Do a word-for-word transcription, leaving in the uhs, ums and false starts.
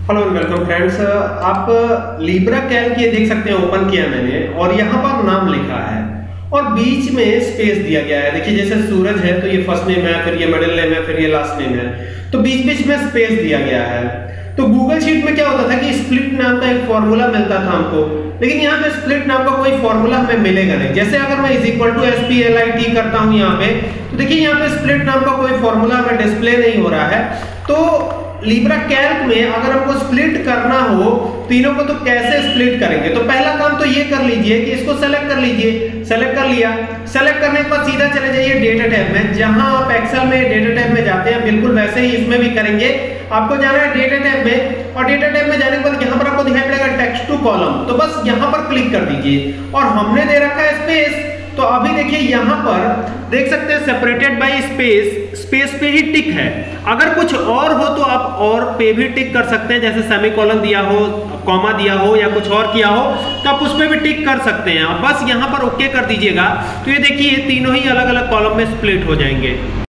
Hello and welcome friends. आप Libre Calc ये देख सकते हैं, ओपन किया मैंने और यहाँ पर नाम लिखा है और बीच में स्पेस दिया गया है। देखिए जैसे सूरज है तो ये फर्स्ट नेम है, फिर ये मिडिल नेम है, फिर ये लास्ट नेम है, तो बीच बीच में स्पेस दिया गया है। तो गूगल शीट में क्या होता था कि स्प्लिट नाम का एक फॉर्मूला मिलता था हमको, लेकिन यहाँ पे स्प्लिट नाम का कोई फॉर्मूला हमें मिलेगा नहीं। जैसे अगर मैं is equal to S P L I T करता हूँ यहाँ पे, तो देखिए यहाँ पे स्प्लिट नाम का कोई फॉर्मूला हमें डिस्प्ले नहीं हो रहा है। तो लीब्रा कैल्क में अगर हमको स्प्लिट करना हो तीनों को, तो कैसे स्प्लिट करेंगे? तो पहला काम तो ये कर लीजिए कि इसको सेलेक्ट कर लीजिए। सेलेक्ट कर लिया, सेलेक्ट करने के बाद सीधा चले जाइए डेटा टैब में। जहां आप एक्सेल में डेटा टैब में जाते हैं, बिल्कुल वैसे ही इसमें भी करेंगे। आपको जाना है डेटा टैब में और डेटा टैब में जाने के बाद यहाँ पर आपको दिखाई पड़ेगा टेक्स्ट टू कॉलम, तो बस यहाँ पर क्लिक कर दीजिए और हमने दे रखा है स्पेस। तो अभी देखिए यहाँ पर देख सकते हैं सेपरेटेड बाय स्पेस, स्पेस पे ही टिक है। अगर कुछ और हो तो आप और पे भी टिक कर सकते हैं, जैसे सेमीकोलन दिया हो, कॉमा दिया हो या कुछ और किया हो तो आप उस पे भी टिक कर सकते हैं। बस यहाँ पर ओके कर दीजिएगा तो ये देखिए तीनों ही अलग अलग कॉलम में स्प्लिट हो जाएंगे।